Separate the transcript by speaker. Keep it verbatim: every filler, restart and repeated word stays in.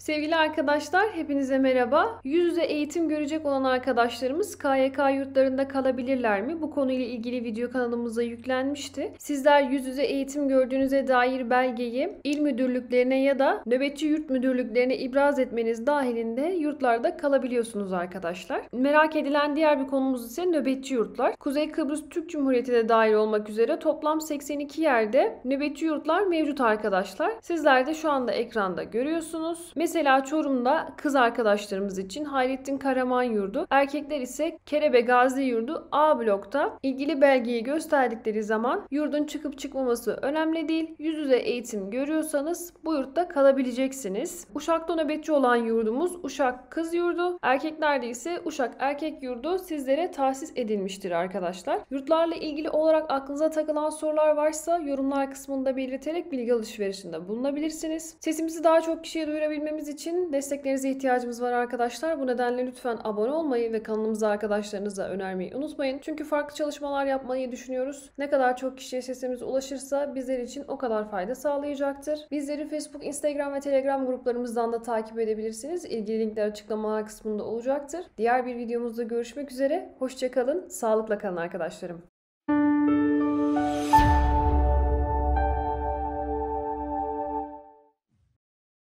Speaker 1: Sevgili arkadaşlar, hepinize merhaba. Yüz yüze eğitim görecek olan arkadaşlarımız K Y K yurtlarında kalabilirler mi? Bu konuyla ilgili video kanalımıza yüklenmişti. Sizler yüz yüze eğitim gördüğünüze dair belgeyi il müdürlüklerine ya da nöbetçi yurt müdürlüklerine ibraz etmeniz dahilinde yurtlarda kalabiliyorsunuz arkadaşlar. Merak edilen diğer bir konumuz ise nöbetçi yurtlar. Kuzey Kıbrıs Türk Cumhuriyeti de dahil olmak üzere toplam seksen iki yerde nöbetçi yurtlar mevcut arkadaşlar. Sizler de şu anda ekranda görüyorsunuz. Mesela Çorum'da kız arkadaşlarımız için Hayrettin Karaman Yurdu, erkekler ise Kerebe Gazi Yurdu A blokta. İlgili belgeyi gösterdikleri zaman yurdun çıkıp çıkmaması önemli değil. Yüz yüze eğitim görüyorsanız bu yurtta kalabileceksiniz. Uşak'ta nöbetçi olan yurdumuz Uşak Kız Yurdu. Erkeklerde ise Uşak Erkek Yurdu sizlere tahsis edilmiştir arkadaşlar. Yurtlarla ilgili olarak aklınıza takılan sorular varsa yorumlar kısmında belirterek bilgi alışverişinde bulunabilirsiniz. Sesimizi daha çok kişiye duyurabilmemiz için desteklerinize ihtiyacımız var arkadaşlar. Bu nedenle lütfen abone olmayı ve kanalımızı arkadaşlarınıza önermeyi unutmayın. Çünkü farklı çalışmalar yapmayı düşünüyoruz. Ne kadar çok kişiye sesimiz ulaşırsa bizler için o kadar fayda sağlayacaktır. Bizleri Facebook, Instagram ve Telegram gruplarımızdan da takip edebilirsiniz. İlgili linkler açıklamalar kısmında olacaktır. Diğer bir videomuzda görüşmek üzere. Hoşça kalın, sağlıkla kalın arkadaşlarım.